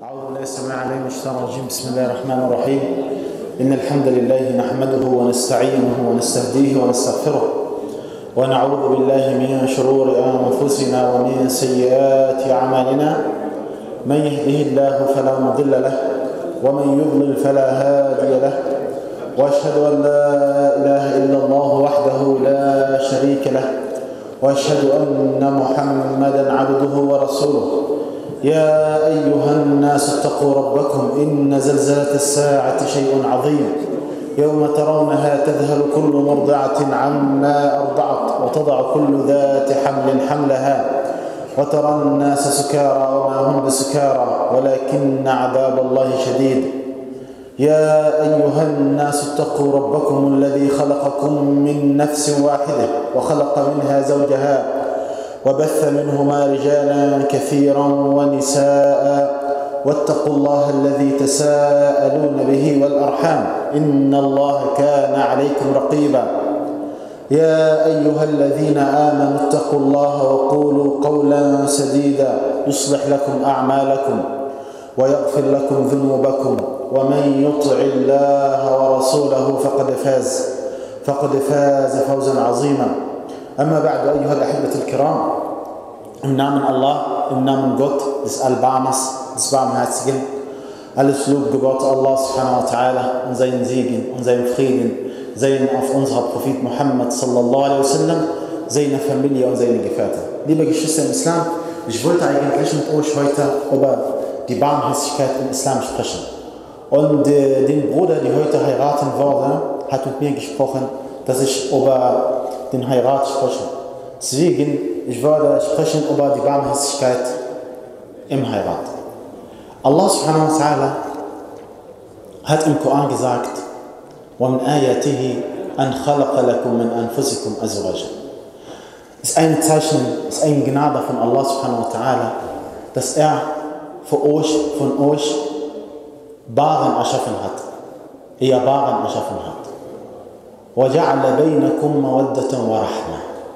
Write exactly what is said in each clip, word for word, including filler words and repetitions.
أعوذ بالله السميع العليم من الشيطان الرجيم. بسم الله الرحمن الرحيم. إن الحمد لله نحمده ونستعينه ونستهديه ونستغفره ونعوذ بالله من شرور أنفسنا ومن سيئات أعمالنا. من يهده الله فلا مضل له ومن يضلل فلا هادي له، وأشهد أن لا إله إلا الله وحده لا شريك له، وأشهد أن محمدا عبده ورسوله. يا أيها الناس اتقوا ربكم إن زلزلة الساعة شيء عظيم، يوم ترونها تذهل كل مرضعة عما أرضعت وتضع كل ذات حمل حملها، وترى الناس سكارى وما هم بسكارى ولكن عذاب الله شديد. يا أيها الناس اتقوا ربكم الذي خلقكم من نفس واحدة وخلق منها زوجها وبث منهما رجالا كثيرا ونساء، واتقوا الله الذي تساءلون به والأرحام إن الله كان عليكم رقيبا. يا أيها الذين آمنوا اتقوا الله وقولوا قولا سديدا يصلح لكم أعمالكم ويغفر لكم ذنوبكم، ومن يطع الله ورسوله فقد فاز فقد فاز فوزا عظيما. أما بعد أيها الأحبة الكرام, im Namen Allah, im Namen Gott, des Albamas, des Barmherzigen, alles Lob gebot Allah subhanahu wa ta'ala und seinen Segen und seinen Frieden seien auf unserer Prophet Muhammad sallallahu alaihi wasallam, seine Familie und seine Gefährten. Liebe Geschwister im Islam, ich wollte eigentlich mit euch heute über die Barmherzigkeit im Islam sprechen. Und äh, den Bruder, der heute heiraten wurde, hat mit mir gesprochen, dass ich über den Heirat spreche. Deswegen, ich werde sprechen über die Barmherzigkeit im Heirat. Allah subhanahu wa ta'ala hat im Koran gesagt, وَمِنْ آيَاتِهِ أَنْ خَلَقَ لَكُم مِّنْ أَنفُسِكُمْ أَزْوَاجًا. Es ist ein Zeichen, es ist eine Gnade von Allah subhanahu wa ta'ala, dass er für euch, von euch Paaren erschaffen hat, Ehepaaren erschaffen hat. وَجَعَلَ بَيْنَكُمْ مَوَدَّةً وَرَحْمَةً.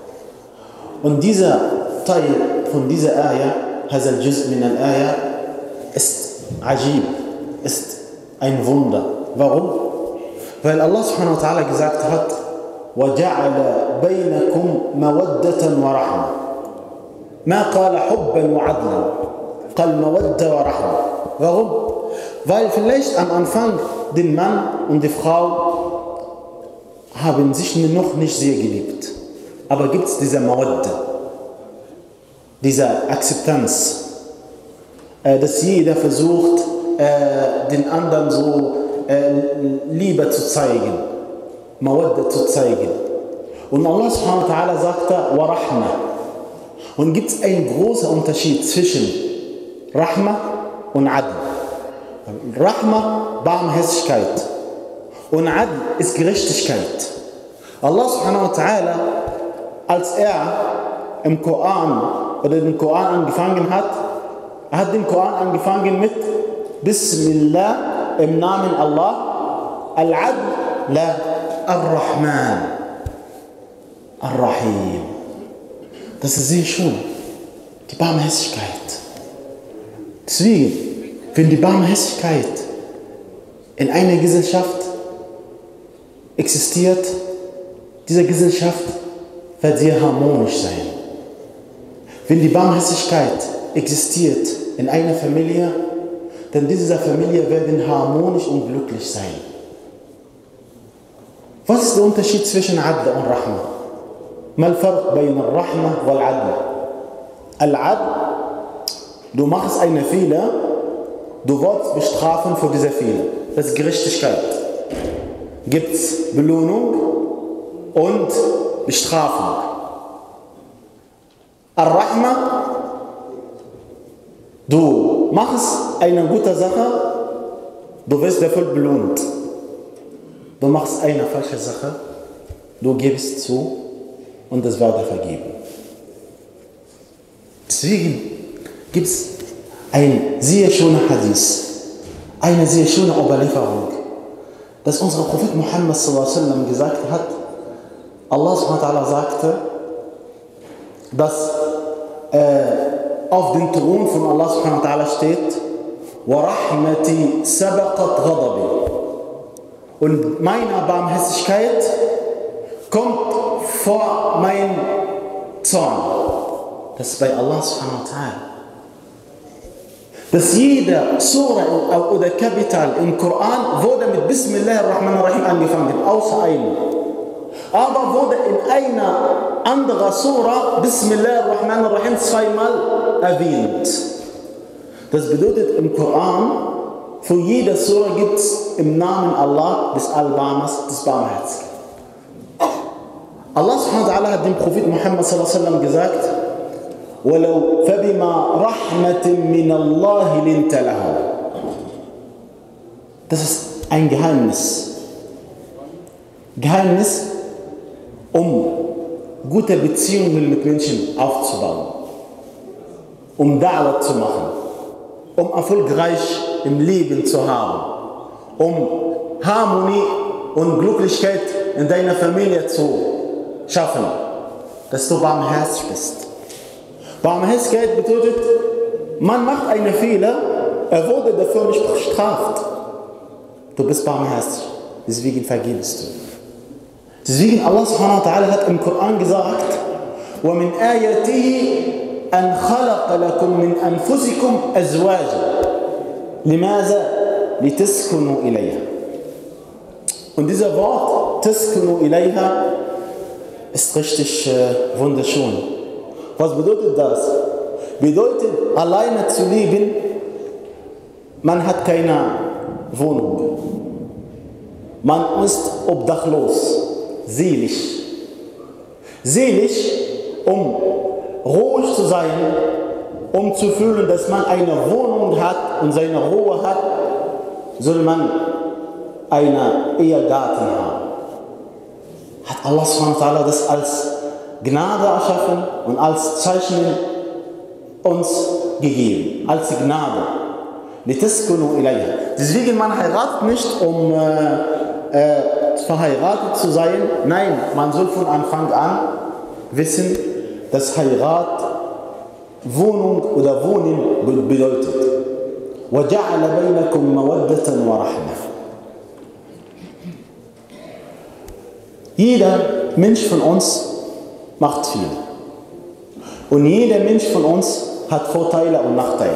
Und dieser Teil von dieser Ayah, هذا الجزء من الآية, ist ajib, ist ein Wunder. Warum? Weil Allah subhanahu wa ta'ala gesagt hat, وَجَعَلَ بَيْنَكُمْ مَوَدَّةً وَرَحْمَةً. ما قال حبا وعدلا، قال مودة ورحمة. Warum? Weil vielleicht am Anfang den Mann und die Frau haben sich noch nicht sehr geliebt. Aber gibt es diese Mawadda, diese Akzeptanz, dass jeder versucht, den anderen so Liebe zu zeigen, Mawadda zu zeigen. Und Allah subhanahu wa ta'ala sagte, wa Rahma. Und gibt es einen großen Unterschied zwischen Rahma und Adl. Rahma, Barmherzigkeit. Und Adl ist Gerechtigkeit. Allah subhanahu wa ta'ala, als er im Koran oder den Koran angefangen hat, er hat den Koran angefangen mit Bismillah, im Namen Allah, Al-Adl, la Ar-Rahman, Ar-Rahim. Das ist sehr schön, die Barmherzigkeit. Deswegen, wenn die Barmherzigkeit in einer Gesellschaft existiert, diese Gesellschaft wird sehr harmonisch sein. Wenn die Barmherzigkeit existiert in einer Familie, dann diese Familie werden harmonisch und glücklich sein. Was ist der Unterschied zwischen Adl und Rahma? ما الفرق بين الرحمة والعدل؟ العدل, du machst einen Fehler, du wirst bestrafen für diese Fehler. Das ist Gerechtigkeit. Gibt es Belohnung und Bestrafung. Ar-Rahma, du machst eine gute Sache, du wirst dafür belohnt. Du machst eine falsche Sache, du gibst zu und das wird dir vergeben. Deswegen gibt es ein sehr schöner Hadith, eine sehr schöne Überlieferung, dass unser Prophet Muhammad sallallahu alaihi wasallam gesagt hat, Allah subhanahu wa ta'ala sagte, dass äh, auf dem Thron von Allah subhanahu wa ta'ala steht وَرَحْمَتِي سَبَقَتْ غَضَبِي. Und meine Barmherzigkeit kommt vor mein Zorn. Das ist bei Allah subhanahu wa ta'ala. Dass jeder Surah oder Kapitel im Koran wurde mit Bismillah ar-Rahman ar-Rahim angefangen, außer einem. Aber wurde in einer anderen Surah Bismillah ar-Rahman ar-Rahim zweimal erwähnt. Das bedeutet, im Koran, für jede Surah gibt es im Namen Allah des Al-Barmas, des Barmherzigen. Allah subhanahu wa ta'ala hat dem Prophet Muhammad sallallahu alaihi wasallam gesagt, وَلَوْ فَبِمَا رَحْمَةٍ مِّنَ اللَّهِ لِنْتَ لَهُ. Das ist ein Geheimnis. Geheimnis, um gute Beziehungen mit Menschen aufzubauen, um Da'wah zu machen, um erfolgreich im Leben zu haben, um Harmonie und Glücklichkeit in deiner Familie zu schaffen, dass du barmherzig bist. Barmherzigkeit bedeutet, man macht einen Fehler, er wurde dafür nicht bestraft. Du bist barmherzig, deswegen vergibst du. Deswegen Allah subhanahu wa ta'ala hat im Koran gesagt, وَمِنْ آيَاتِهِ أَنْ خَلَقَ لَكُم مِّنْ أَنفُسِكُمْ أَزْوَاجًا لِمَاذَا لِتَسْكُنُوا إِلَيْهَا. Und dieser Wort, تَسْكُنُوا إِلَيْهَا, ist richtig äh, wunderschön. Was bedeutet das? Bedeutet, alleine zu leben, man hat keine Wohnung. Man ist obdachlos, seelisch. Seelisch, um ruhig zu sein, um zu fühlen, dass man eine Wohnung hat und seine Ruhe hat, soll man einen Ehegatten haben. Hat Allah subhanahu wa ta'ala das als Gnade erschaffen und als Zeichen uns gegeben, als Gnade. Deswegen, man heiratet nicht, um äh, äh, verheiratet zu sein. Nein, man soll von Anfang an wissen, dass Heirat Wohnung oder Wohnen bedeutet. وَجَعَلَ بَيْنَكُمْ مَوَدَّةً وَرَحْمَةً. Jeder Mensch von uns macht viel. Und jeder Mensch von uns hat Vorteile und Nachteile.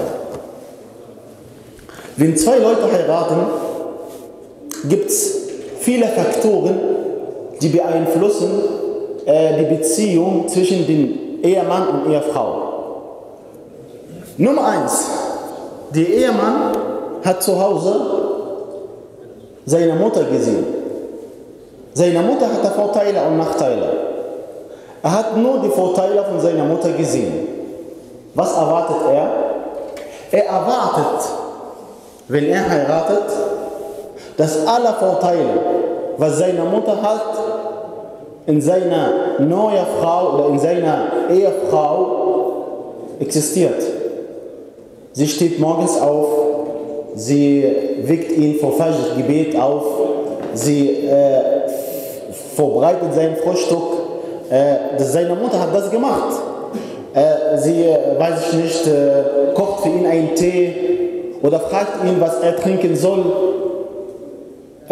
Wenn zwei Leute heiraten, gibt es viele Faktoren, die beeinflussen äh, die Beziehung zwischen dem Ehemann und Ehefrau. Nummer eins, der Ehemann hat zu Hause seine Mutter gesehen. Seine Mutter hatte Vorteile und Nachteile. Er hat nur die Vorteile von seiner Mutter gesehen. Was erwartet er? Er erwartet, wenn er heiratet, dass alle Vorteile, was seine Mutter hat, in seiner neuen Frau oder in seiner Ehefrau existiert. Sie steht morgens auf, sie weckt ihn vor Fajr-Gebet auf, sie äh, vorbereitet sein Frühstück. Äh, seine Mutter hat das gemacht. Äh, sie, äh, weiß ich nicht, äh, kocht für ihn einen Tee oder fragt ihn, was er trinken soll. Äh,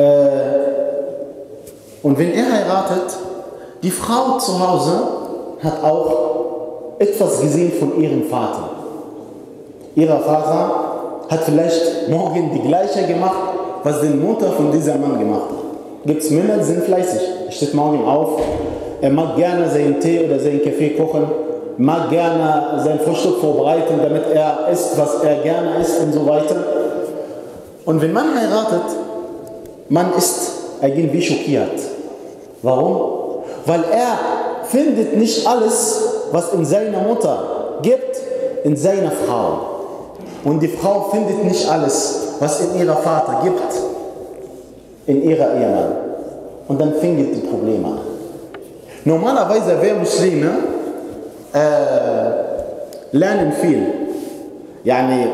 und wenn er heiratet, die Frau zu Hause hat auch etwas gesehen von ihrem Vater. Ihr Vater hat vielleicht morgen die gleiche gemacht, was die Mutter von diesem Mann gemacht hat. Gibt es Männer, die sind fleißig. Er steht morgen auf, er mag gerne seinen Tee oder seinen Kaffee kochen, mag gerne sein Frühstück vorbereiten, damit er isst, was er gerne isst und so weiter. Und wenn man heiratet, man ist irgendwie schockiert. Warum? Weil er findet nicht alles, was in seiner Mutter gibt, in seiner Frau. Und die Frau findet nicht alles, was in ihrer Vater gibt, in ihrer Ehemann. Und dann fängt die Probleme an. Normalerweise, wir Muslime äh, lernen viel. Yani,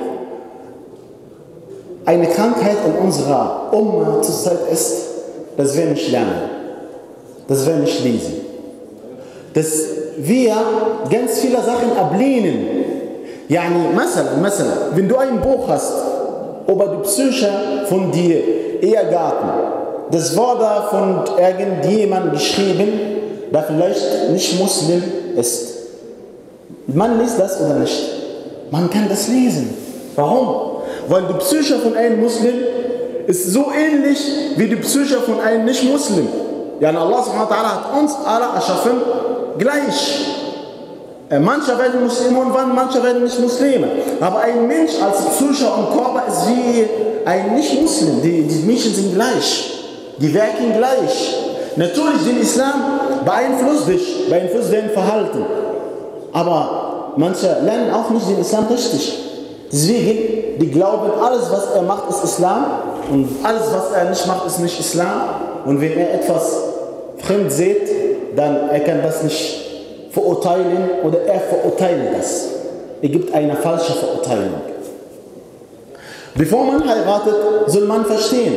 eine Krankheit in unserer Umma zurzeit ist, dass wir nicht lernen, dass wir nicht lesen, dass wir ganz viele Sachen ablehnen. Yani, مثلا, مثلا, wenn du ein Buch hast über die Psyche von dir Ehegatten. Das war da von irgendjemandem geschrieben, der vielleicht nicht Muslim ist. Man liest das oder nicht? Man kann das lesen. Warum? Weil die Psyche von einem Muslim ist so ähnlich wie die Psyche von einem Nicht-Muslim. Ja, Allah subhanahu wa ta'ala hat uns alle erschaffen gleich. Manche werden Muslime und manche werden nicht Muslime. Aber ein Mensch als Psyche und Körper ist wie ein Nicht-Muslim. Die, die Menschen sind gleich. Die wirken gleich. Natürlich, der Islam beeinflusst dich, beeinflusst dein Verhalten. Aber manche lernen auch nicht den Islam richtig. Deswegen, die glauben, alles was er macht ist Islam und alles was er nicht macht ist nicht Islam. Und wenn er etwas fremd sieht, dann er kann das nicht verurteilen oder er verurteilt das. Er gibt eine falsche Verurteilung. Bevor man heiratet, soll man verstehen,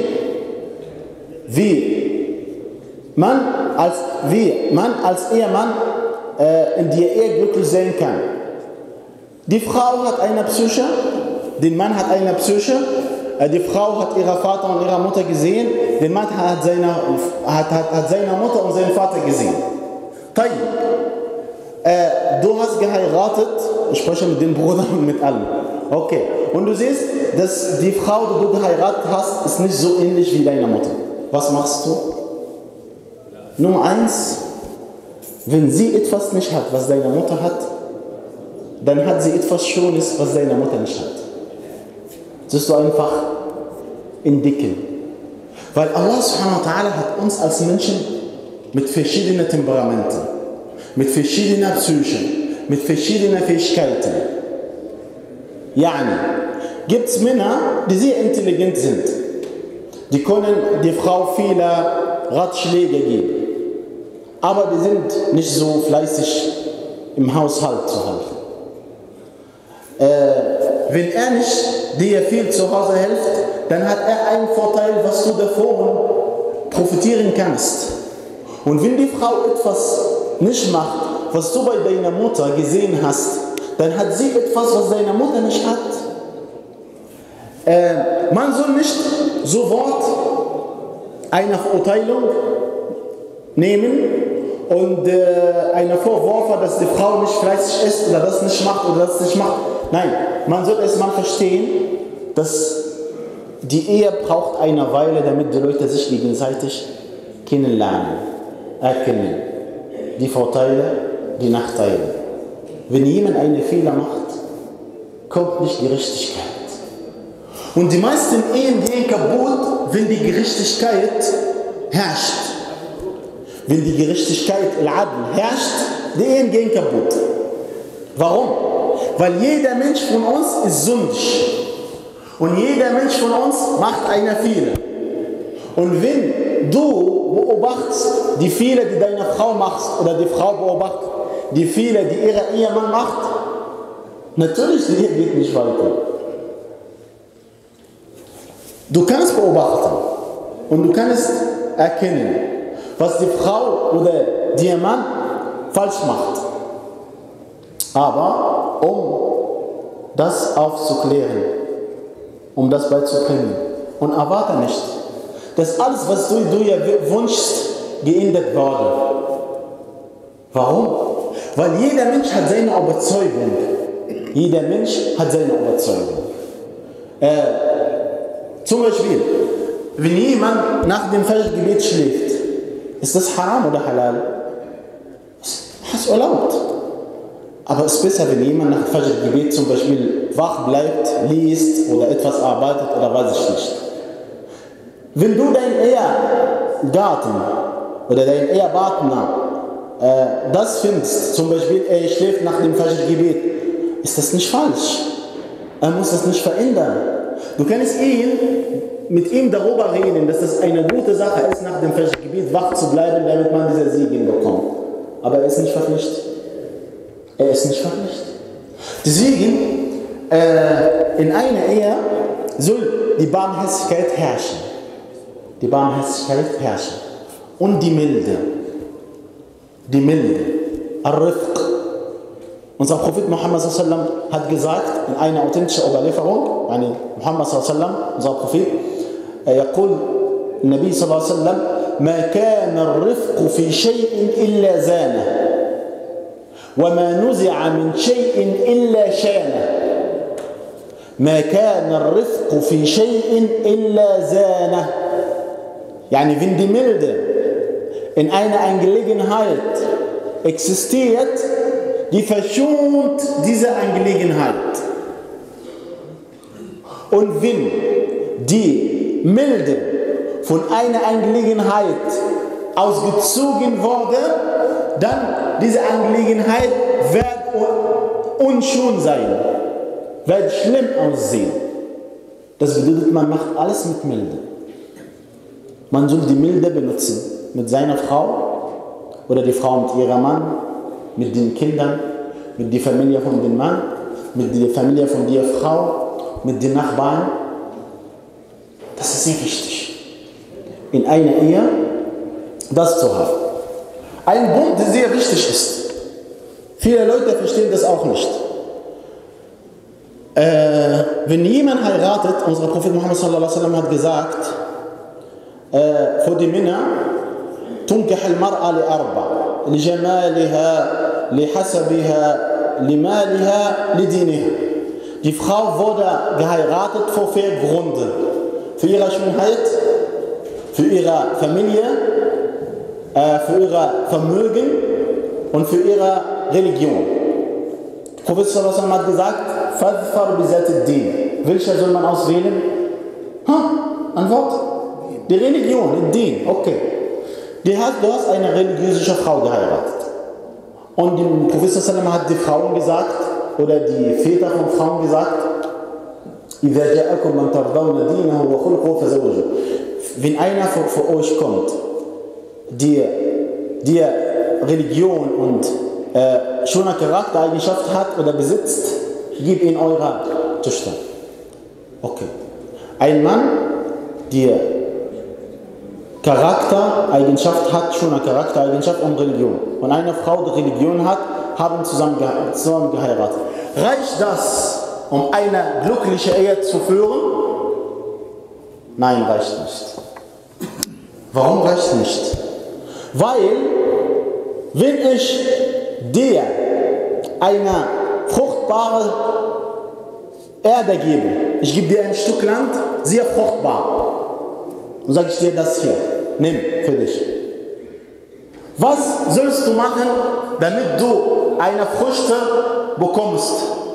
wie man als, wie man als Ehemann äh, in der Ehe glücklich sein kann. Die Frau hat eine Psyche, der Mann hat eine Psyche, äh, die Frau hat ihren Vater und ihre Mutter gesehen, der Mann hat seine, hat, hat, hat seine Mutter und seinen Vater gesehen. Tayyib. Äh, du hast geheiratet, ich spreche mit dem Bruder und mit allen. Okay. Und du siehst, dass die Frau, die du geheiratet hast, ist nicht so ähnlich wie deine Mutter. Was machst du? Nummer eins, wenn sie etwas nicht hat, was deine Mutter hat, dann hat sie etwas Schönes, was deine Mutter nicht hat. Sollst du einfach entdecken. Weil Allah subhanahu wa ta'ala hat uns als Menschen mit verschiedenen Temperamenten, mit verschiedenen Psychen, mit verschiedenen Fähigkeiten. Yani, gibt es Männer, die sehr intelligent sind. Die können die Frau viele Ratschläge geben. Aber die sind nicht so fleißig im Haushalt zu halten. Äh, wenn er nicht dir viel zu Hause hilft, dann hat er einen Vorteil, was du davon profitieren kannst. Und wenn die Frau etwas nicht macht, was du bei deiner Mutter gesehen hast, dann hat sie etwas, was deine Mutter nicht hat. Äh, man soll nicht sofort eine Verurteilung nehmen und äh, eine Vorwurf, dass die Frau nicht fleißig ist oder das nicht macht oder das nicht macht. Nein, man soll erstmal verstehen, dass die Ehe braucht eine Weile, damit die Leute sich gegenseitig kennenlernen, erkennen. Die Vorteile, die Nachteile. Wenn jemand einen Fehler macht, kommt nicht Gerechtigkeit. Und die meisten Ehen gehen kaputt, wenn die Gerechtigkeit herrscht. Wenn die Gerechtigkeit, Al-Adl, herrscht, die Ehen gehen kaputt. Warum? Weil jeder Mensch von uns ist sündig. Und jeder Mensch von uns macht einen Fehler. Und wenn du beobachtest die Fehler, die deine Frau macht, oder die Frau beobachtet die Fehler, die ihre Ehemann macht, natürlich die Ehe geht nicht weiter. Du kannst beobachten und du kannst erkennen, was die Frau oder der Mann falsch macht. Aber um das aufzuklären, um das beizubringen, und erwarte nicht, dass alles, was du dir wünschst, geändert wurde. Warum? Weil jeder Mensch hat seine Überzeugung. Jeder Mensch hat seine Überzeugung. Äh, zum Beispiel, wenn jemand nach dem Fajr-Gebet schläft, ist das haram oder halal? Das ist erlaubt. Aber es ist besser, wenn jemand nach dem Fajr-Gebet zum Beispiel wach bleibt, liest oder etwas arbeitet oder weiß ich nicht. Wenn du deinen Ehegatten oder deinen Ehepartner äh, das findest, zum Beispiel er schläft nach dem Fajr-Gebet, ist das nicht falsch. Er muss das nicht verändern. Du kannst ihn, mit ihm darüber reden, dass das eine gute Sache ist, nach dem Fajr-Gebet wach zu bleiben, damit man diese Segen bekommt. Aber er ist nicht verpflichtet. Er ist nicht verpflichtet. Deswegen, äh, in einer Ehe soll die Barmherzigkeit herrschen. Die Barmherzigkeit herrschen. Und die Milde. Die Milde. Al-Rifq. Unser Prophet Muhammad sallallahu alaihi wasallam hat gesagt in einer authentischen Überlieferung, yani Muhammad sallallahu alaihi wasallam, unser Prophet, يقول النبي صلى الله عليه وسلم ما كان الرفق في شيء إلا زانه وما نزع من شيء إلا شانه ما كان الرفق في شيء إلا زانه. Yani wenn die Milde in einer Angelegenheit existiert, die verschont diese Angelegenheit. Und wenn die Milde von einer Angelegenheit ausgezogen wurde, dann diese Angelegenheit wird unschön sein, wird schlimm aussehen. Das bedeutet, man macht alles mit Milde. Man soll die Milde benutzen mit seiner Frau oder die Frau mit ihrem Mann, mit den Kindern, mit der Familie von dem Mann, mit der Familie von der Frau, mit den Nachbarn. Das ist sehr wichtig, in einer Ehe das zu haben. Ein Punkt, der sehr wichtig ist. Viele Leute verstehen das auch nicht. Äh, wenn jemand heiratet, unser Prophet Muhammad sallallahu alaihi wasallam hat gesagt, äh, für die Männer, تنكح المرأة لأربع لجمالها لحسبها لمالها لدينها. Die Frau wurde geheiratet für vier Gründe. Für ihre Schönheit, für ihre Familie, äh, für ihr Vermögen und für ihre Religion. Der Prophet sallallahu alaihi wasallam hat gesagt, Fadfar bizat ad-din. Welcher soll man auswählen? Ha, Antwort? Die Religion, ad-din, okay. Die hat, du hast eine religiöse Frau geheiratet. Und der Prophet sallallahu alaihi wasallam hat die Frauen gesagt, oder die Väter von Frauen gesagt, wenn einer für euch kommt, die, die Religion und äh, schöne Charaktereigenschaft hat oder besitzt, gebt ihn eurer Töchter. Okay. Ein Mann, der Charaktereigenschaft hat, schöne Charaktereigenschaft und Religion. Und eine Frau, die Religion hat, haben zusammen, gehe zusammen geheiratet. Reicht das, um eine glückliche Ehe zu führen? Nein, reicht nicht. Warum reicht nicht? Weil, wenn ich dir eine fruchtbare Erde gebe, ich gebe dir ein Stück Land, sehr fruchtbar, und sage ich dir das hier, nimm für dich. Was sollst du machen, damit du eine Früchte bekommst?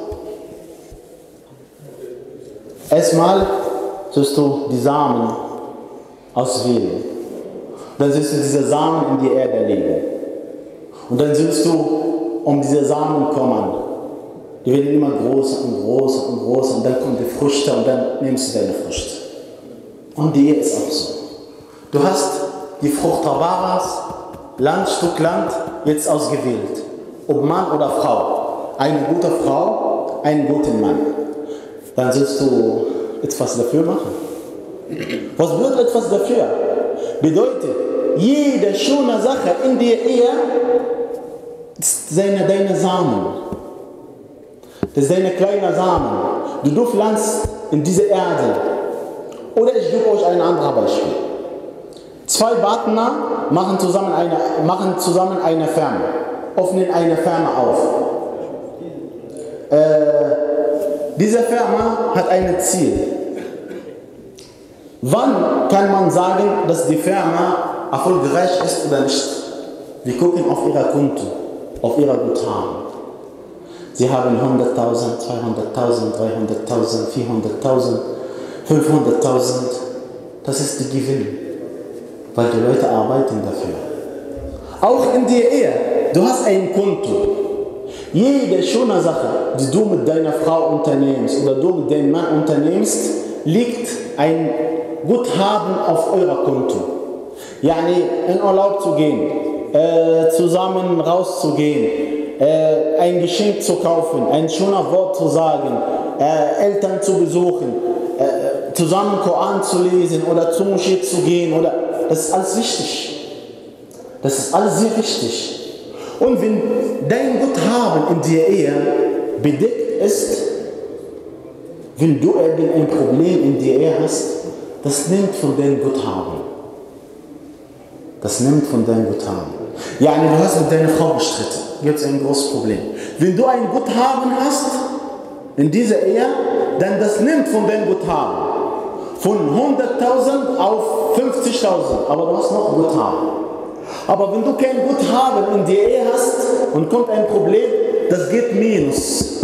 Erstmal sollst du die Samen auswählen. Dann sollst du diese Samen in die Erde legen. Und dann sollst du um diese Samen kommen. Die werden immer größer und größer und größer. Und dann kommen die Früchte und dann nimmst du deine Früchte. Und die Ehe ist auch so. Du hast die Frucht Tabaras, Land, Stück Land, jetzt ausgewählt. Ob Mann oder Frau. Eine gute Frau, einen guten Mann. Dann sollst du etwas dafür machen. Was bedeutet etwas dafür? Bedeutet, jede schöne Sache in der Ehe ist deine, deine Samen. Das ist deine kleine Samen, die du pflanzt in diese Erde. Oder ich gebe euch ein anderes Beispiel. Zwei Partner machen zusammen eine, machen zusammen eine Firma, öffnen eine Firma auf. Äh, diese Firma hat ein Ziel. Wann kann man sagen, dass die Firma erfolgreich ist oder nicht? Wir gucken auf ihre Konto, auf ihre Guthaben. Sie haben hunderttausend, zweihunderttausend, dreihunderttausend, vierhunderttausend, fünfhunderttausend. Das ist der Gewinn, weil die Leute arbeiten dafür. Auch in der Ehe, du hast ein Konto. Jede schöne Sache, die du mit deiner Frau unternimmst oder du mit deinem Mann unternimmst, liegt ein Guthaben auf eurer Konto. Yani in Urlaub zu gehen, äh, zusammen rauszugehen, äh, ein Geschenk zu kaufen, ein schöner Wort zu sagen, äh, Eltern zu besuchen, äh, zusammen Koran zu lesen oder zur Moschee zu gehen. Oder, das ist alles wichtig. Das ist alles sehr wichtig. Und wenn dein Guthaben in der Ehe bedeckt ist, wenn du irgendein Problem in der Ehe hast, das nimmt von deinem Guthaben. Das nimmt von deinem Guthaben. Ja, du hast mit deiner Frau gestritten. Gibt es ein großes Problem. Wenn du ein Guthaben hast in dieser Ehe, dann das nimmt von deinem Guthaben. Von hunderttausend auf fünfzigtausend. Aber du hast noch Guthaben. Aber wenn du kein Guthaben in der Ehe hast und kommt ein Problem, das geht minus.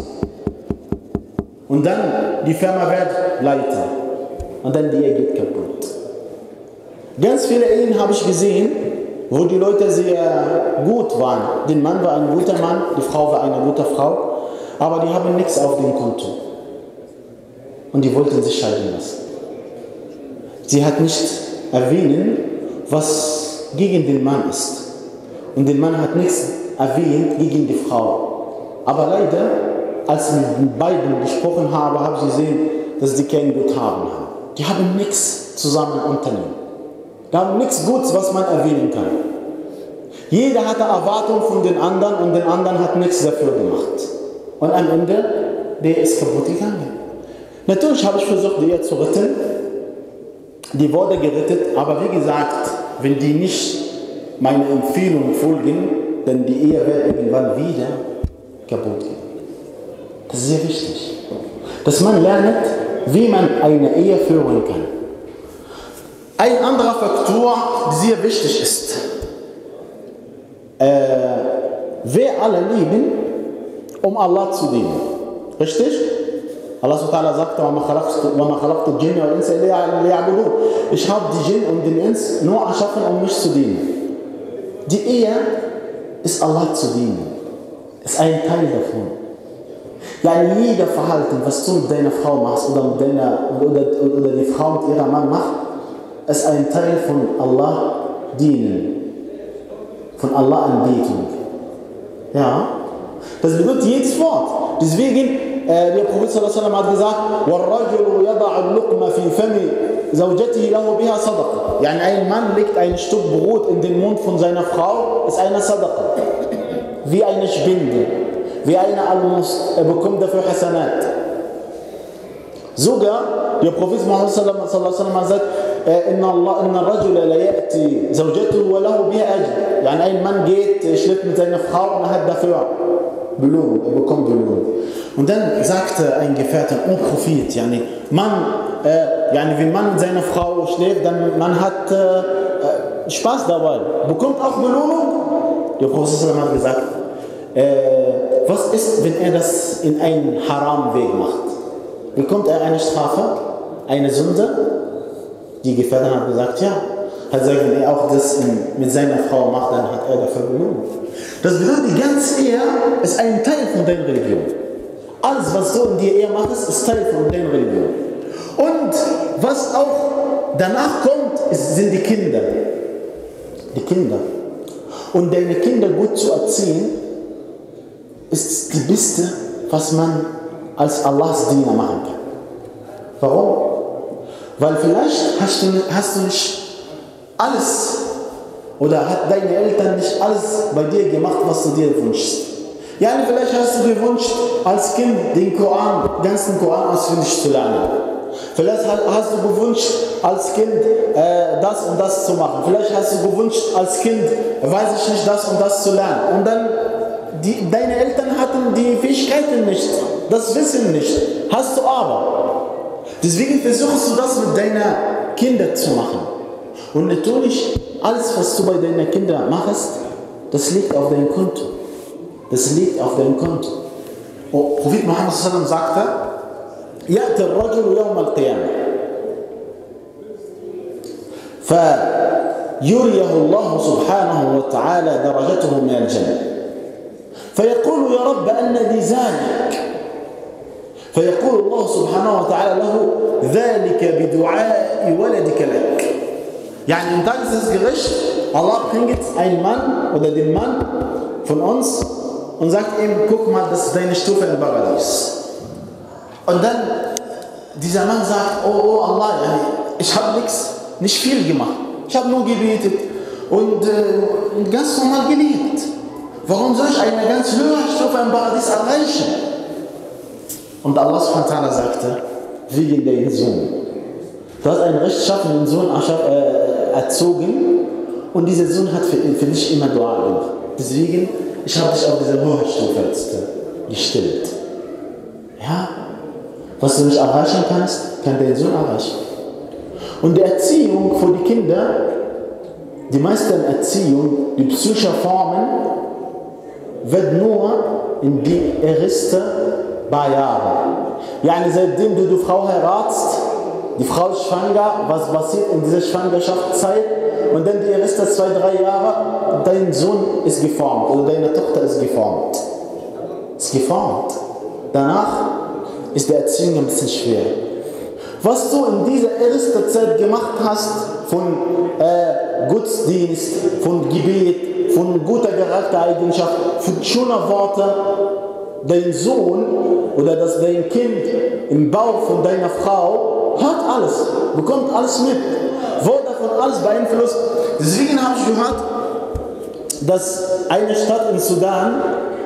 Und dann die Firma wird pleite. Und dann die Ehe geht kaputt. Ganz viele Ehen habe ich gesehen, wo die Leute sehr gut waren. Der Mann war ein guter Mann, die Frau war eine gute Frau, aber die haben nichts auf dem Konto. Und die wollten sich scheiden lassen. Sie hat nicht erwähnt, was gegen den Mann ist. Und der Mann hat nichts erwähnt gegen die Frau. Aber leider, als ich mit beiden gesprochen habe, habe ich gesehen, dass die kein Guthaben haben. Die haben nichts zusammen unternehmen. Die haben nichts Gutes, was man erwähnen kann. Jeder hatte Erwartungen von den anderen und den anderen hat nichts dafür gemacht. Und am Ende, der ist kaputt gegangen. Natürlich habe ich versucht, die Ehe zu retten. Die wurde gerettet, aber wie gesagt, wenn die nicht meiner Empfehlung folgen, dann die Ehe wird irgendwann wieder kaputt gehen. Das ist sehr wichtig. Dass man lernt, wie man eine Ehe führen kann. Ein anderer Faktor, der sehr wichtig ist. Äh, wir alle lieben, um Allah zu dienen. Richtig? Allah subhanahu wa ta'ala sagte, ich habe die Jinn und den Ins nur erschaffen, um mich zu dienen. Die Ehe ist Allah zu dienen. Ist ein Teil davon. Ja, jeder Verhalten, was du mit deiner Frau machst oder, mit deiner, oder, oder die Frau mit ihrem Mann macht, ist ein Teil von Allah dienen. Von Allah Anbetung. Ja? Das bedeutet jedes Wort. Deswegen, äh, der Prophet sallallahu alaihi wasallam hat gesagt, وَالرَّجُلُ يَضَعُ اللُّقْمَ فِي فَمِ زَوْجَتِهِ لَهُ بِهَا صَدَقَةً. Yani ein Mann legt ein Stück Brot in den Mund von seiner Frau, ist eine Sadaqa. Wie eine Spende. Wie eine Almus. Er bekommt dafür Hasanat. Sogar, der Prophet sallallahu alaihi wasallam sagt, إن الله إن الرجل لا يأتي زوجته وله بها أجر. يعني ein Mann geht, schläft mit seiner Frau und er hat dafür Belohnung, er bekommt Belohnung. Und dann sagte ein Gefährte, ein Prophet, yani man, äh, yani wenn man mit seiner Frau schläft, dann man hat äh, Spaß dabei, bekommt auch Belohnung. Der Prophet hat gesagt, äh, was ist, wenn er das in einen Haram-Weg macht? Bekommt er eine Strafe, eine Sünde? Die Gefährtin hat gesagt, ja. Hat gesagt, wenn er auch das in, mit seiner Frau macht, dann hat er dafür Belohnung. Das bedeutet, die ganze Ehe ist ein Teil von deiner Religion. Alles, was du in der Ehe machst, ist Teil von deiner Religion. Und was auch danach kommt, ist, sind die Kinder. Die Kinder. Und deine Kinder gut zu erziehen, ist die Beste, was man als Allahs Diener machen kann. Warum? Weil vielleicht hast du, hast du nicht alles oder hat deine Eltern nicht alles bei dir gemacht, was du dir wünschst. Ja, vielleicht hast du gewünscht, als Kind den Koran, den ganzen Koran auswendig zu lernen. Vielleicht hast du gewünscht, als Kind äh, das und das zu machen. Vielleicht hast du gewünscht, als Kind, weiß ich nicht, das und das zu lernen. Und dann, die, deine Eltern hatten die Fähigkeiten nicht, das Wissen nicht. Hast du aber. Deswegen versuchst du das mit deinen Kindern zu machen. Und natürlich, alles, was du bei deinen Kindern machst, das liegt auf deinem Konto. Das liegt auf deinem Konto. Und Prophet Muhammad sallallahu alaihi wasallam sagte, يأتي الرجل يوم القيامة فيريه الله سبحانه وتعالى درجته من الجنة فيقول يا رب أن لي ذلك فيقول الله سبحانه وتعالى له ذلك بدعاء ولدك لك. يعني im Tag des Gerichts, Allah bringt einen Mann oder den Mann von uns und sagt ihm, guck mal, das ist deine Stufe im Paradies. Und dann dieser Mann sagt, oh, oh Allah, ich habe nichts, nicht viel gemacht. Ich habe nur gebetet und äh, ganz normal gelebt. Warum soll ich eine ganz höhere Stufe im Paradies erreichen? Und Allah subhanahu wa ta'ala sagte, wegen deinem Sohn. Du hast einen rechtschaffenen Sohn erzogen und dieser Sohn hat für, für dich immer Dua gemacht. Deswegen, ich habe dich auf diese hohe Stufe jetzt gestellt. Ja, was du nicht erreichen kannst, kann dein Sohn erreichen. Und die Erziehung für die Kinder, die meisten Erziehung, die psychische Formen, wird nur in die ersten paar Jahre. Yani seitdem du die Frau heiratst, die Frau ist schwanger, was passiert in dieser Schwangerschaftszeit? Und dann die ersten zwei, drei Jahre, dein Sohn ist geformt oder deine Tochter ist geformt. Ist geformt. Danach ist die Erziehung ein bisschen schwer. Was du in dieser ersten Zeit gemacht hast, von äh, Gottesdienst, von Gebet, von guter Charaktereigenschaft, von schöner Worte, dein Sohn oder das dein Kind im Bauch von deiner Frau hört alles, bekommt alles mit, wird davon alles beeinflusst. Deswegen habe ich gehört, dass eine Stadt in Sudan,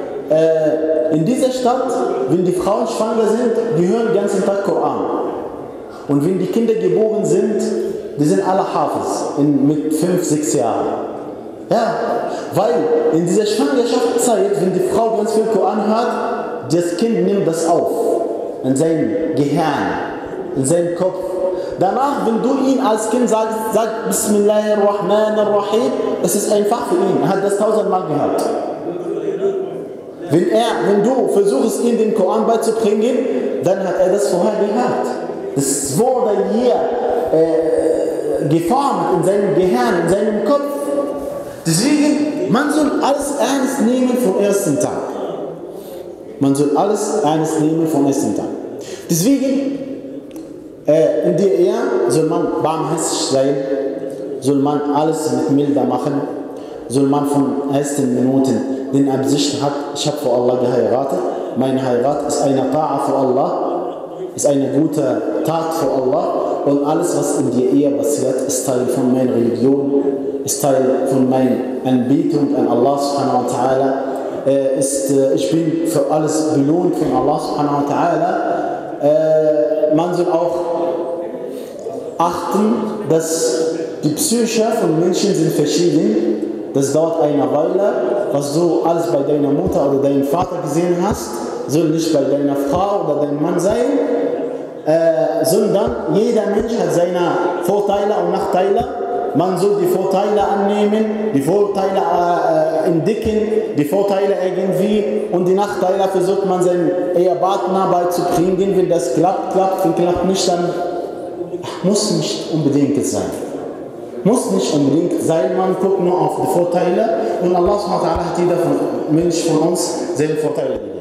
äh, in dieser Stadt, wenn die Frauen schwanger sind, die hören den ganzen Tag Koran. Und wenn die Kinder geboren sind, die sind alle Hafiz in, mit fünf, sechs Jahren. Ja, weil in dieser Schwangerschaftszeit, wenn die Frau ganz viel Koran hört, das Kind nimmt das auf in seinem Gehirn, in seinem Kopf. Danach, wenn du ihn als Kind sagst, sag Bismillahirrahmanirrahim, es ist einfach für ihn. Er hat das tausendmal gehört. Wenn, er, wenn du versuchst, ihm den Koran beizubringen, dann hat er das vorher gehört. Das wurde hier äh, geformt in seinem Gehirn, in seinem Kopf. Deswegen, man soll alles ernst nehmen vom ersten Tag. Man soll alles ernst nehmen vom ersten Tag. Deswegen, äh, in der Ehe soll man barmherzig sein, soll man alles mit Milder machen, soll man von ersten Minuten den Absicht hat, ich habe vor Allah geheiratet, meine Heirat ist eine Ta'a für Allah, ist eine gute Tat für Allah und alles, was in der Ehe passiert, ist Teil von meiner Religion, ist Teil von meiner Anbetung an Allah subhanahu wa ta'ala. Äh, ist, äh, ich bin für alles belohnt von Allah subhanahu wa ta'ala. Äh, man soll auch achten, dass die Psyche von Menschen sind verschieden. Das dauert eine Weile, was du alles bei deiner Mutter oder deinem Vater gesehen hast, soll nicht bei deiner Frau oder deinem Mann sein, äh, sondern jeder Mensch hat seine Vorteile und Nachteile. Man soll die Vorteile annehmen, die Vorteile äh, entdecken, die Vorteile irgendwie und die Nachteile versucht man seinem Ehepartner beizubringen. Wenn das klappt, klappt, wenn klappt nicht, dann muss nicht unbedingt sein. Muss nicht unbedingt sein, man guckt nur auf die Vorteile und Allah subhanahu wa ta'ala hat jeder Mensch von uns seine Vorteile gegeben.